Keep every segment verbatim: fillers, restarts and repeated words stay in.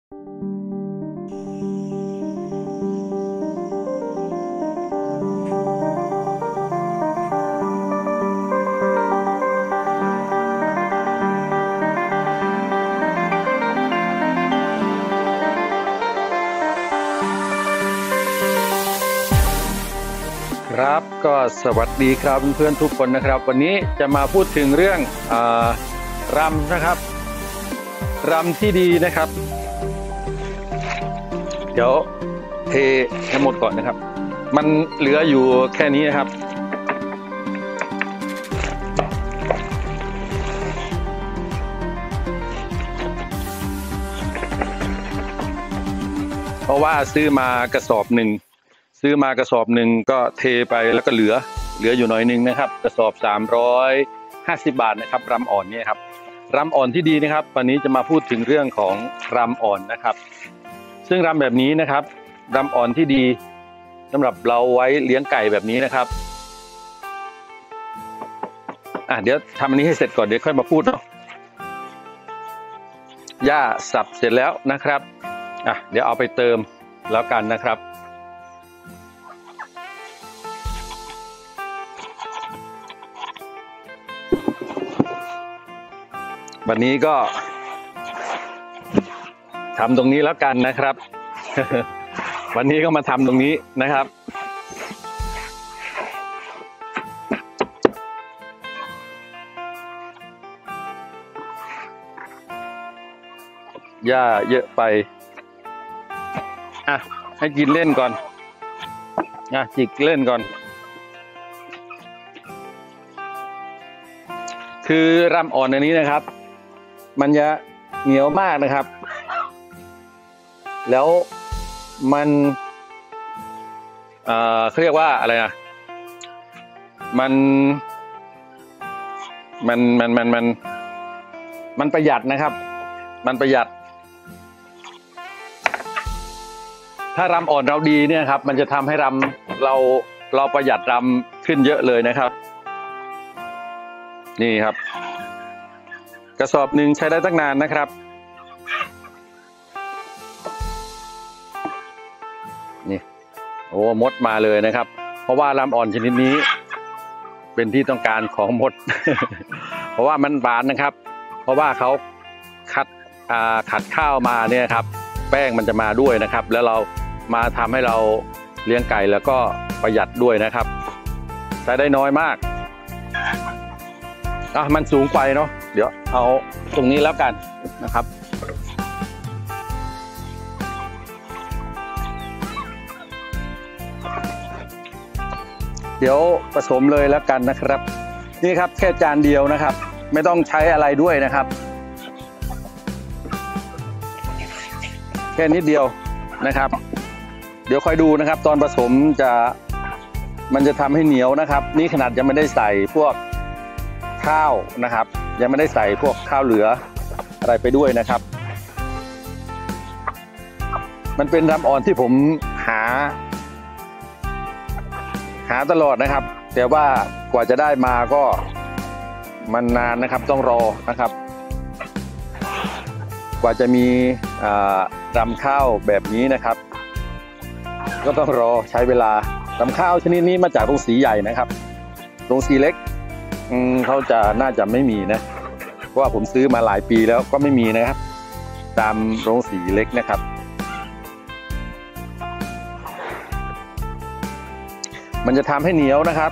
ครับก็สวัสดีครับเพื่อนๆทุกคนนะครับวันนี้จะมาพูดถึงเรื่องอรำนะครับรำที่ดีนะครับเดี๋ยวเทให้หมดก่อนนะครับมันเหลืออยู่แค่นี้นะครับเพราะว่าซื้อมากระสอบหนึ่งซื้อมากระสอบหนึ่งก็เทไปแล้วก็เหลือเหลืออยู่หน่อยนึงนะครับกระสอบสามร้อยห้าสิบบาทนะครับรำอ่อนเนี่ยครับรำอ่อนที่ดีนะครับวันนี้จะมาพูดถึงเรื่องของรำอ่อนนะครับซึ่งรำแบบนี้นะครับรำอ่อนที่ดีสำหรับเราไว้เลี้ยงไก่แบบนี้นะครับอ่ะเดี๋ยวทำอันนี้ให้เสร็จก่อนเดี๋ยวค่อยมาพูดเนาะหญ้าสับเสร็จแล้วนะครับอ่ะเดี๋ยวเอาไปเติมแล้วกันนะครับวันนี้ก็ทำตรงนี้แล้วกันนะครับ วันนี้ก็มาทำตรงนี้นะครับหญ้าเยอะไปอ่ะให้กินเล่นก่อนอ่ะจิกเล่นก่อนคือรำอ่อนอันนี้นะครับมันจะเหนียวมากนะครับแล้วมันเอ่อเขาเรียกว่าอะไรนะมันมันมันมันมันมันประหยัดนะครับมันประหยัดถ้ารำอ่อนเราดีเนี่ยครับมันจะทำให้รำเราเราประหยัดรำขึ้นเยอะเลยนะครับนี่ครับกระสอบหนึ่งใช้ได้ตั้งนานนะครับนี่โอ้มดมาเลยนะครับเพราะว่ารำอ่อนชนิดนี้เป็นที่ต้องการของมด เพราะว่ามันหวานนะครับเพราะว่าเขาคัดอ่าขัดข้าวมาเนี่ยครับแป้งมันจะมาด้วยนะครับแล้วเรามาทำให้เราเลี้ยงไก่แล้วก็ประหยัดด้วยนะครับใช้ได้น้อยมากอ่ะมันสูงไปเนาะเดี๋ยวเอาตรงนี้แล้วกันนะครับเดี๋ยวผสมเลยแล้วกันนะครับนี่ครับแค่จานเดียวนะครับไม่ต้องใช้อะไรด้วยนะครับแค่นิดเดียวนะครับเดี๋ยวค่อยดูนะครับตอนผสมจะมันจะทำให้เหนียวนะครับนี่ขนาดยังไม่ได้ใส่พวกข้าวนะครับยังไม่ได้ใส่พวกข้าวเหลืออะไรไปด้วยนะครับมันเป็นรำอ่อนที่ผมหาหาตลอดนะครับแต่ว่ากว่าจะได้มาก็มันนานนะครับต้องรอนะครับกว่าจะมีรำข้าวแบบนี้นะครับก็ต้องรอใช้เวลารำข้าวชนิดนี้มาจากโรงสีใหญ่นะครับโรงสีเล็กเขาจะน่าจะไม่มีนะเพราะว่าผมซื้อมาหลายปีแล้วก็ไม่มีนะครับตามโรงสีเล็กนะครับมันจะทำให้เหนียวนะครับ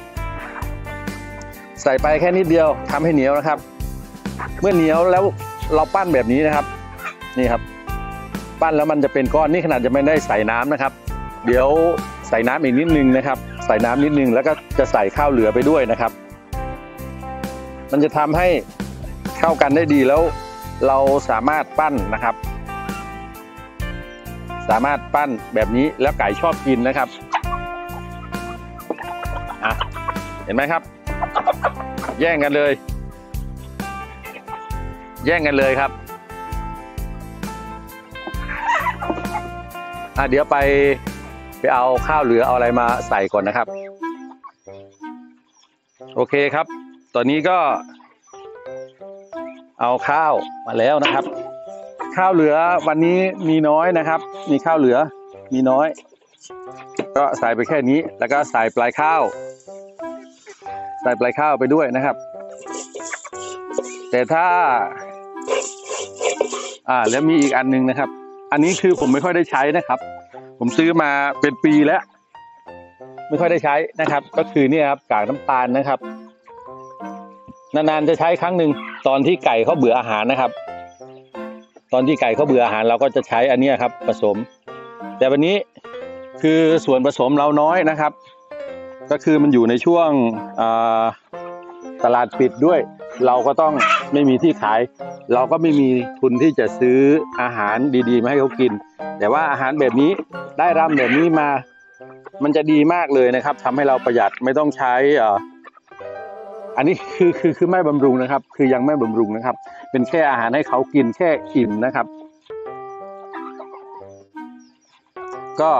ใส่ไปแค่นิดเดียวทำให้เหนียวนะครับเมื่อเหนียวแล้วเราปั้นแบบนี้นะครับนี่ครับปั้นแล้วมันจะเป็นก้อนนี่ขนาดจะไม่ได้ใส่น้ำนะครับเดี๋ยวใส่น้ำอีกนิดนึงนะครับใส่น้ำนิดนึงแล้วก็จะใส่ข้าวเหลือไปด้วยนะครับมันจะทำให้เข้ากันได้ดีแล้วเราสามารถปั้นนะครับสามารถปั้นแบบนี้แล้วไก่ชอบกินนะครับอ่ะเห็นไหมครับแย่งกันเลยแย่งกันเลยครับอ่ะเดี๋ยวไปไปเอาข้าวเหลือเอาอะไรมาใส่ก่อนนะครับโอเคครับตอนนี้ก็เอาข้าวมาแล้วนะครับขข้าวเหลือวันนี้มีน้อยนะครับ มีข้าวเหลือมีน้อยก็ใส่ไปแค่นี้แล้วก็ใส่ปลายข้าวใส่ปลายข้าวไปด้วยนะครับแต่ถ้าอ่าแล้วมีอีกอันนึงนะครับอันนี้คือผมไม่ค่อยได้ใช้นะครับผมซื้อมาเป็นปีแล้วไม่ค่อยได้ใช้นะครับก็คือเนี่ยครับกากน้ำตาลนะครับนานๆจะใช้ครั้งหนึ่งตอนที่ไก่เขาเบื่ออาหารนะครับตอนที่ไก่เขาเบื่ออาหารเราก็จะใช้อันนี้ครับผสมแต่วันนี้คือส่วนผสมเราน้อยนะครับก็คือมันอยู่ในช่วงตลาดปิดด้วยเราก็ต้องไม่มีที่ขายเราก็ไม่มีทุนที่จะซื้ออาหารดีๆมาให้เขากินแต่ว่าอาหารแบบนี้ได้รำแบบนี้มามันจะดีมากเลยนะครับทำให้เราประหยัดไม่ต้องใช้อันนี้คือคือคือไม่บำรุงนะครับคือยังไม่บำรุงนะครับเป็นแค่อาหารให้เขากินแค่อิ่มนะครับก็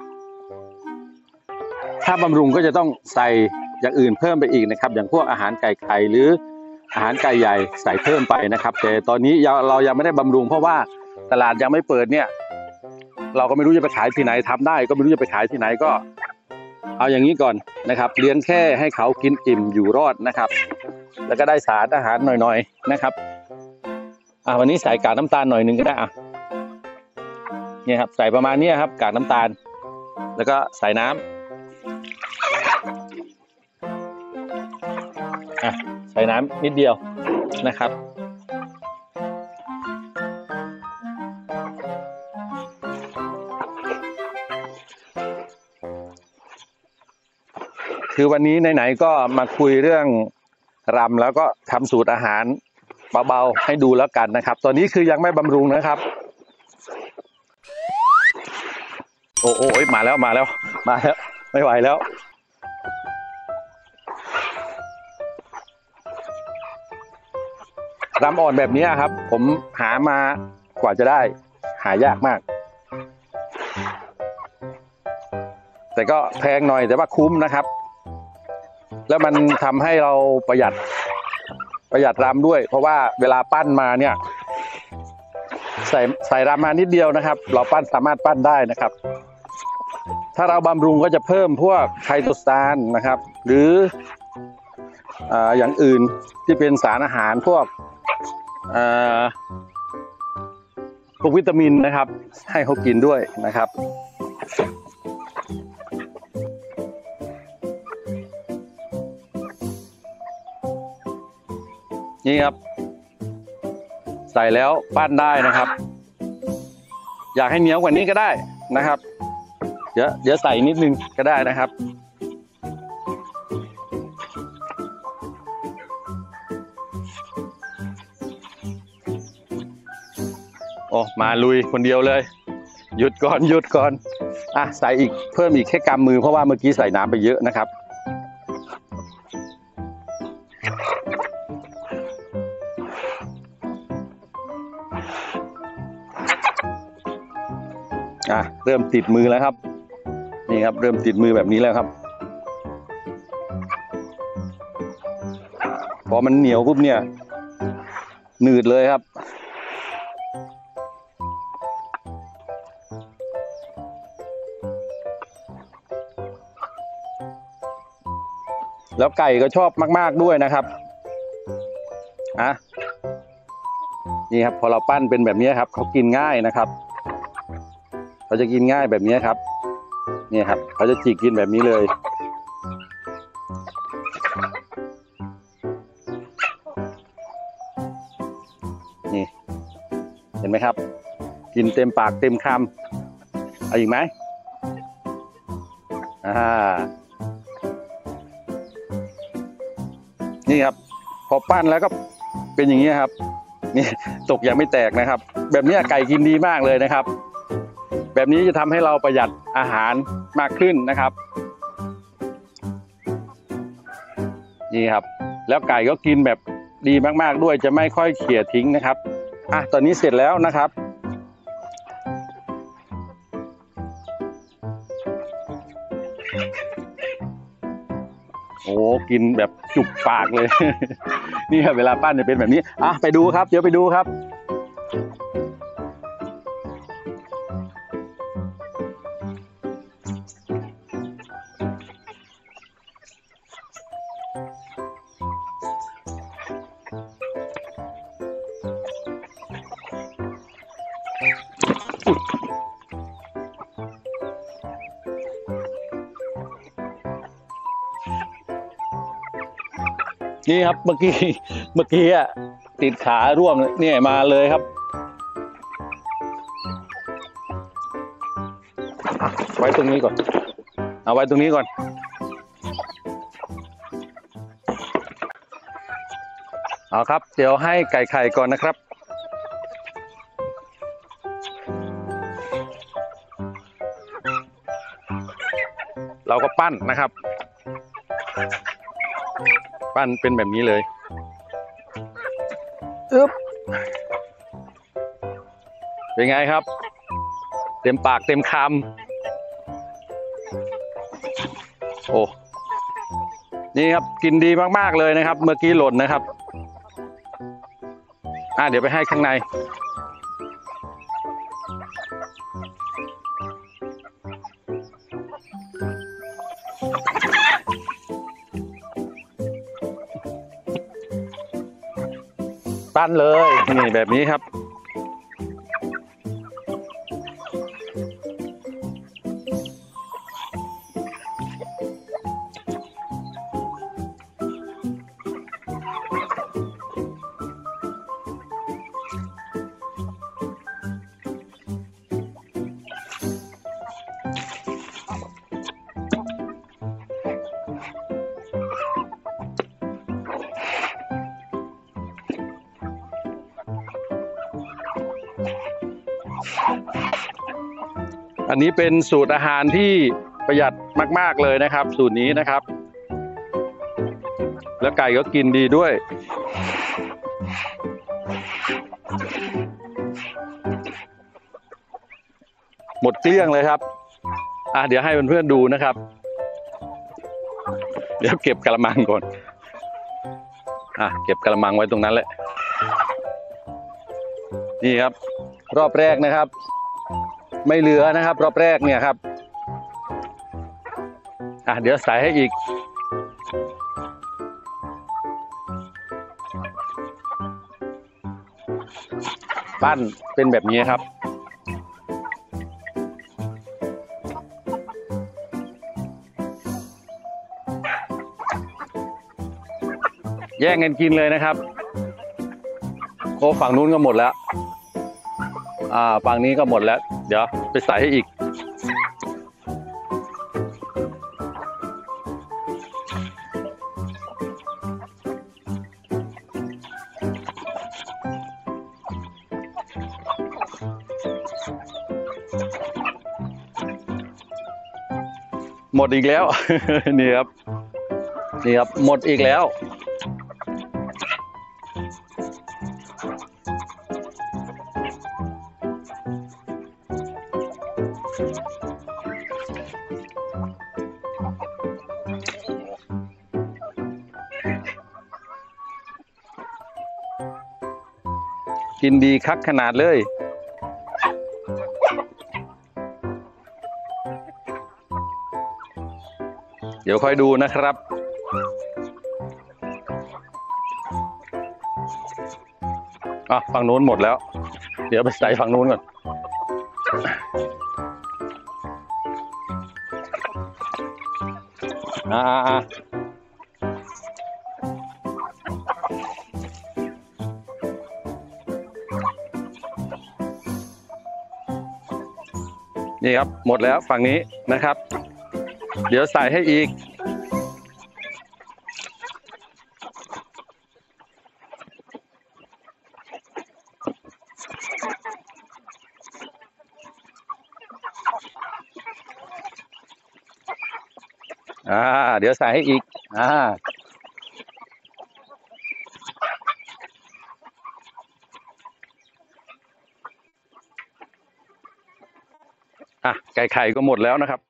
ถ้าบำรุงก็จะต้องใส่อย่างอื่นเพิ่มไปอีกนะครับอย่างพวกอาหารไก่ไข่หรืออาหารไก่ใหญ่ใส่เพิ่มไปนะครับแต่ตอนนี้เรายังไม่ได้บำรุงเพราะว่าตลาดยังไม่เปิดเนี่ยเราก็ไม่รู้จะไปขายที่ไหนทำได้ก็ไม่รู้จะไปขายที่ไหนก็เอาอย่างนี้ก่อนนะครับเลี้ยงแค่ให้เขากินอิ่มอยู่รอดนะครับแล้วก็ได้สารอาหารหน่อยๆนะครับอ่าวันนี้ใส่กากน้ำตาลหน่อยหนึ่งก็ได้อ่ะเนี่ยครับใส่ประมาณนี้ครับกากน้ำตาลแล้วก็ใส่น้ำอ่ะใส่น้ำนิดเดียวนะครับคือวันนี้ไหนๆก็มาคุยเรื่องรำแล้วก็ทำสูตรอาหารเบาๆให้ดูแล้วกันนะครับตอนนี้คือยังไม่บำรุงนะครับโอ้โหมาแล้วมาแล้วมาแล้วไม่ไหวแล้วรำอ่อนแบบนี้ครับผมหามากว่าจะได้หายากมากแต่ก็แพงหน่อยแต่ว่าคุ้มนะครับแล้วมันทำให้เราประหยัดประหยัดรำด้วยเพราะว่าเวลาปั้นมาเนี่ยใส่ใส่รำมานิดเดียวนะครับเราปั้นสามารถปั้นได้นะครับถ้าเราบำรุงก็จะเพิ่มพวกไคโตซานนะครับหรืออ่าอย่างอื่นที่เป็นสารอาหารพวกอ่าพวกวิตามินนะครับให้เขากินด้วยนะครับนี่ครับใส่แล้วปั้นได้นะครับอยากให้เหนียวกว่านี้ก็ได้นะครับเดี๋ยวเดี๋ยวใส่นิดนึงก็ได้นะครับโอ้มาลุยคนเดียวเลยหยุดก่อนหยุดก่อนอ่ะใส่อีกเพิ่มอีกแค่กำมือเพราะว่าเมื่อกี้ใส่น้ำไปเยอะนะครับอ่ะเริ่มติดมือแล้วครับนี่ครับเริ่มติดมือแบบนี้แล้วครับพอมันเหนียวปุ๊บเนี่ยหนืดเลยครับแล้วไก่ก็ชอบมากๆด้วยนะครับอ่ะนี่ครับพอเราปั้นเป็นแบบนี้ครับเขากินง่ายนะครับเขาจะกินง่ายแบบนี้ครับนี่ครับเขาจะจีกินแบบนี้เลยนี่เห็นไหมครับกินเต็มปากเต็มคำเอาอีกไหมอ่านี่ครับพอปั้นแล้วก็เป็นอย่างนี้ครับนี่ตกยังไม่แตกนะครับแบบนี้ไก่กินดีมากเลยนะครับแบบนี้จะทำให้เราประหยัดอาหารมากขึ้นนะครับนี่ครับแล้วไก่ก็กินแบบดีมากๆด้วยจะไม่ค่อยเขี่ยทิ้งนะครับอ่ะตอนนี้เสร็จแล้วนะครับโอ้กินแบบจุกปากเลย นี่ครับเวลาปั้นจะเป็นแบบนี้อ่ะไปดูครับเดี๋ยวไปดูครับนี่ครับเมื่อกี้เมื่อกี้อ่ะติดขาร่วงเนี่ยมาเลยครับไว้ตรงนี้ก่อนเอาไว้ตรงนี้ก่อนเอาครับเดี๋ยวให้ไก่ไข่ก่อนนะครับเราก็ปั้นนะครับปั้นเป็นแบบนี้เลยอึ๊บเป็นไงครับเต็มปากเต็มคำโอ้นี่ครับกินดีมากๆเลยนะครับเมื่อกี้หล่นนะครับอ่ะเดี๋ยวไปให้ข้างในปั้นเลยนี่แบบนี้ครับอันนี้เป็นสูตรอาหารที่ประหยัดมากๆเลยนะครับสูตรนี้นะครับแล้วไก่ก็กินดีด้วยหมดเกลี้ยงเลยครับอ่ะเดี๋ยวให้เพื่อนๆดูนะครับเดี๋ยวเก็บกระมังก่อนอ่ะเก็บกระมังไว้ตรงนั้นแหละนี่ครับรอบแรกนะครับไม่เหลือนะครับรอบแรกเนี่ยครับอ่ะเดี๋ยวใส่ให้อีกปั้นเป็นแบบนี้ครับแย่งกันกินเลยนะครับโอ้ฝั่งนู้นก็หมดแล้วอ่าฝั่งนี้ก็หมดแล้วเดี๋ยวไปใส่ให้อีกหมดอีกแล้ว นี่ครับนี่ครับหมดอีกแล้วกินดีคักขนาดเลยเดี๋ยวค่อยดูนะครับอ่ะฝั่งนู้นหมดแล้วเดี๋ยวไปใส่ฝั่งนู้นก่อนอ่านี่ครับหมดแล้วฝั่งนี้นะครับเดี๋ยวใส่ให้อีกอ่าเดี๋ยวใส่ให้อีกอ่าอ่ะไก่ไข่ก็หมดแล้วนะครับ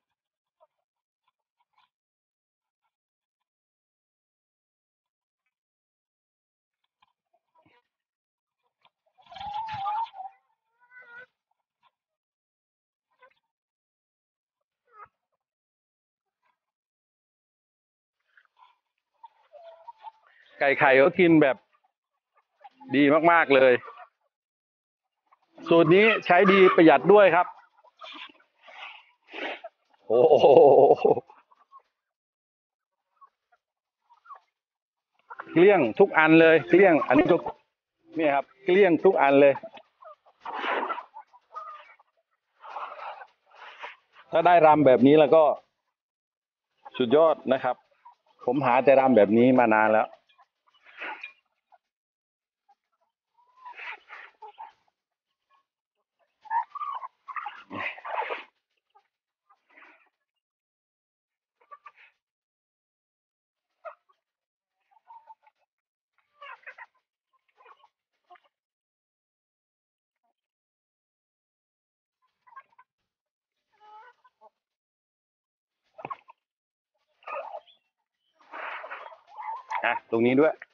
ไก่ไข่ก็กินแบบดีมากๆเลยสูตรนี้ใช้ดีประหยัดด้วยครับโอ้โหเกลี้ยงทุกอันเลยเกลี้ยงอันนี้ก็นี่ครับเกลี้ยงทุกอันเลยถ้าได้รำแบบนี้แล้วก็สุดยอดนะครับผมหาแต่รำแบบนี้มานานแล้วอ่ะตรงนี้ด้วย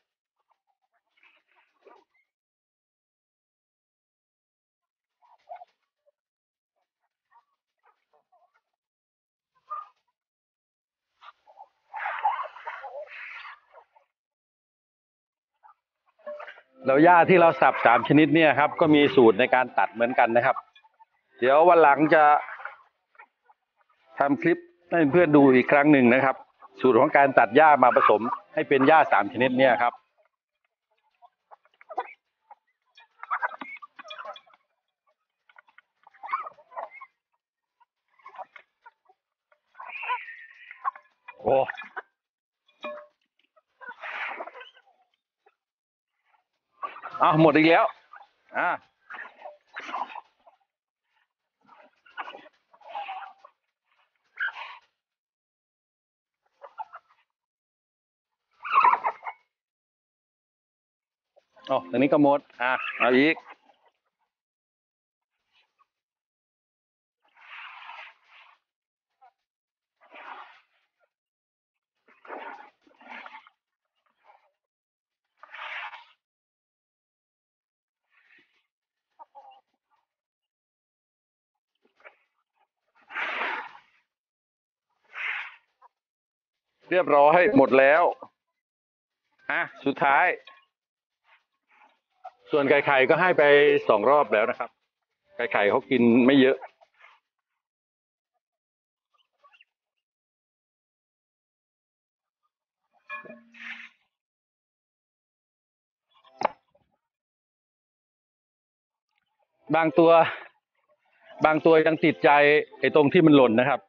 แล้วหญ้าที่เราสับสามชนิดเนี่ยครับก็มีสูตรในการตัดเหมือนกันนะครับเดี๋ยววันหลังจะทำคลิปให้เพื่อนดูอีกครั้งหนึ่งนะครับสูตรของการตัดหญ้ามาผสมให้เป็นหญ้าสามชนิดเนี่ยครับโอ้อ้าวหมดอีกแล้วอ่าอ๋อตอนนี้ก็หมดอ่ะเอาอีกเรียบร้อยหมดแล้วอ่ะสุดท้ายส่วนไก่ไข่ก็ให้ไปสองรอบแล้วนะครับไก่ไข่เขากินไม่เยอะบางตัวบางตัวยังติดใจไอ้ตรงที่มันหล่นนะครับ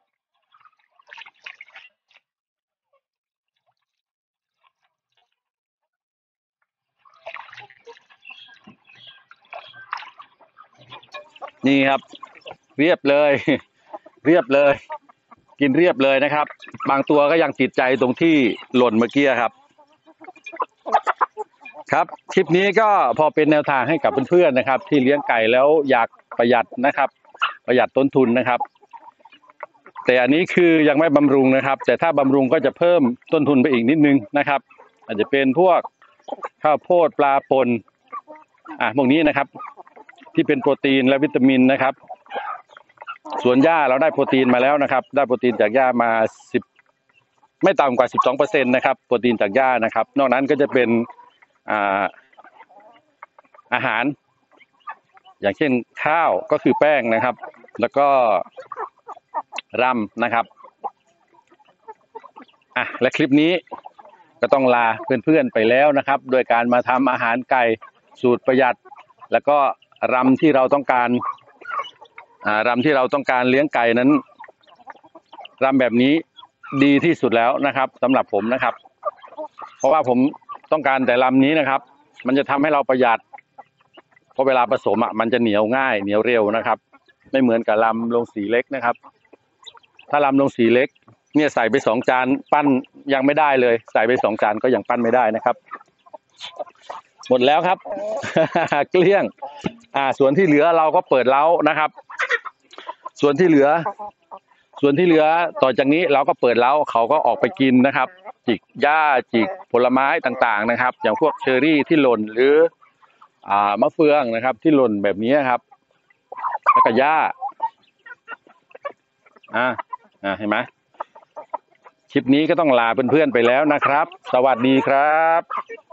นี่ครับเรียบเลยเรียบเลยกินเรียบเลยนะครับบางตัวก็ยังติดใจตรงที่หล่นเมื่อกี้ครับครับคลิปนี้ก็พอเป็นแนวทางให้กับเพื่อนๆนะครับที่เลี้ยงไก่แล้วอยากประหยัดนะครับประหยัดต้นทุนนะครับแต่อันนี้คือยังไม่บำรุงนะครับแต่ถ้าบำรุงก็จะเพิ่มต้นทุนไปอีกนิดนึงนะครับอาจจะเป็นพวกข้าวโพดปลาปนอ่ะพวกนี้นะครับที่เป็นโปรตีนและวิตามินนะครับส่วนหญ้าเราได้โปรตีนมาแล้วนะครับได้โปรตีนจากหญ้ามาสิบไม่ต่ำกว่าสิบสองเปอร์เซ็นต์นะครับโปรตีนจากหญ้านะครับนอกนั้นก็จะเป็นอ่าอาหารอย่างเช่นข้าวก็คือแป้งนะครับแล้วก็รำนะครับอ่ะและคลิปนี้ก็ต้องลาเพื่อนๆไปแล้วนะครับโดยการมาทำอาหารไก่สูตรประหยัดแล้วก็รำที่เราต้องการอ่ารำที่เราต้องการเลี้ยงไก่นั้นรำแบบนี้ดีที่สุดแล้วนะครับสำหรับผมนะครับเพราะว่าผมต้องการแต่รำนี้นะครับมันจะทำให้เราประหยัดเพราะเวลาผสมอ่ะมันจะเหนียวง่ายเหนียวเร็วนะครับไม่เหมือนกับลำลงสีเล็กนะครับถ้าลำลงสีเล็กเนี่ยใส่ไปสองจานปั้นยังไม่ได้เลยใส่ไปสองจานก็ยังปั้นไม่ได้นะครับหมดแล้วครับ เกลี้ยงอ่าส่วนที่เหลือเราก็เปิดเล้านะครับ ส่วนที่เหลือ ส่วนที่เหลือต่อจากนี้เราก็เปิดเล้าเขาก็ออกไปกินนะครับจิกหญ้าจิกผลไม้ต่างๆนะครับอย่างพวกเชอร์รี่ที่หล่นหรืออ่ามะเฟืองนะครับที่หล่นแบบนี้ครับแล้วก็หญ้าอ่าอ่าเห็นไหมคลิปนี้ก็ต้องลาเพื่อนๆไปแล้วนะครับสวัสดีครับ